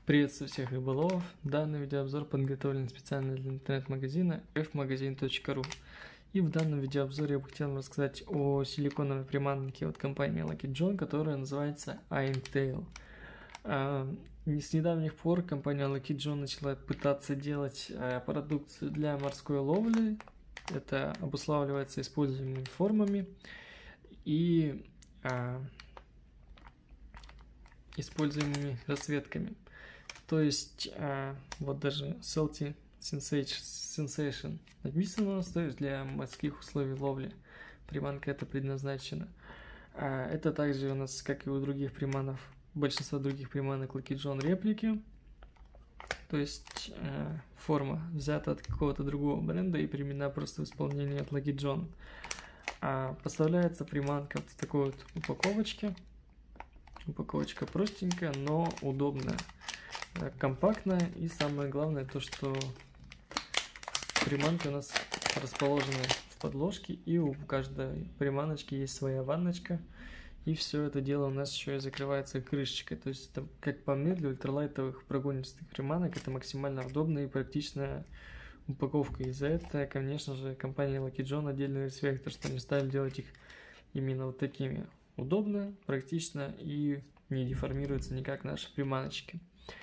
Приветствую всех рыболовов. Данный видеообзор подготовлен специально для интернет-магазина fmagazin.ru. И в данном видеообзоре я бы хотел рассказать о силиконовой приманке от компании Lucky John, которая называется Aintail. С недавних пор компания Lucky John начала пытаться делать продукцию для морской ловли. Это обуславливается используемыми формами и используемыми расцветками. То есть, вот даже Salty Sensation написано у нас, то есть для морских условий ловли приманка это предназначена. Это также у нас, как и у других приманок, большинство других приманок Lucky John реплики. То есть, форма взята от какого-то другого бренда и применена просто в исполнении от Lucky John. Поставляется приманка в такой вот упаковочке. Упаковочка простенькая, но удобная. Компактная, и самое главное то, что приманки у нас расположены в подложке, и у каждой приманочки есть своя ванночка, и все это дело у нас еще и закрывается крышечкой. То есть это, как по мне, для ультралайтовых прогонистых приманок это максимально удобная и практичная упаковка. И за это, конечно же, компания Lucky John отдельный респект, что они стали делать их именно вот такими. Удобно, практично и не деформируются никак наши приманочки.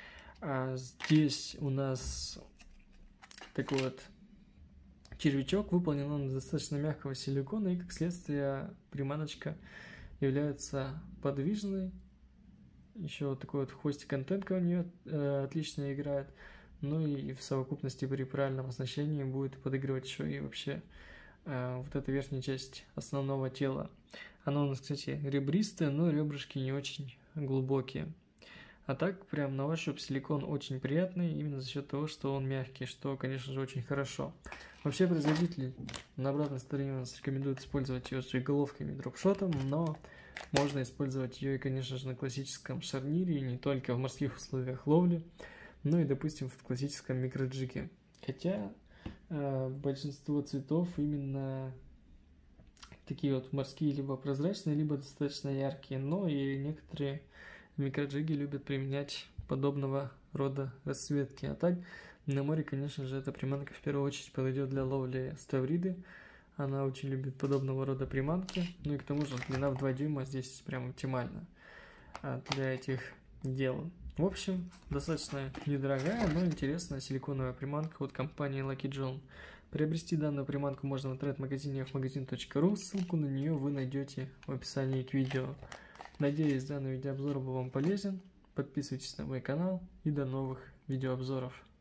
Здесь у нас такой вот червячок, выполнен он из достаточно мягкого силикона, и как следствие приманочка является подвижной. Еще вот такой вот хвостик антенка у нее отлично играет. Ну и в совокупности при правильном оснащении будет подыгрывать еще и вообще вот эта верхняя часть основного тела. Оно у нас, кстати, ребристое, но ребрышки не очень глубокие. А так, прям на ощупь силикон очень приятный, именно за счет того, что он мягкий, что, конечно же, очень хорошо. Вообще, производитель на обратной стороне у нас рекомендует использовать ее с головками и дропшотом, но можно использовать ее и, конечно же, на классическом шарнире, и не только в морских условиях ловли, но и, допустим, в классическом микроджиге. Хотя большинство цветов именно такие вот морские, либо прозрачные, либо достаточно яркие, но и некоторые микроджиги любят применять подобного рода расцветки. А так, на море, конечно же, эта приманка в первую очередь подойдет для ловли ставриды. Она очень любит подобного рода приманки. Ну и к тому же длина в 2 дюйма здесь прям оптимальна для этих дел. В общем, достаточно недорогая, но интересная силиконовая приманка от компании Lucky John. Приобрести данную приманку можно в интернет-магазине fmagazin.ru. Ссылку на нее вы найдете в описании к видео. Надеюсь, данный видеообзор был вам полезен. Подписывайтесь на мой канал и до новых видеообзоров.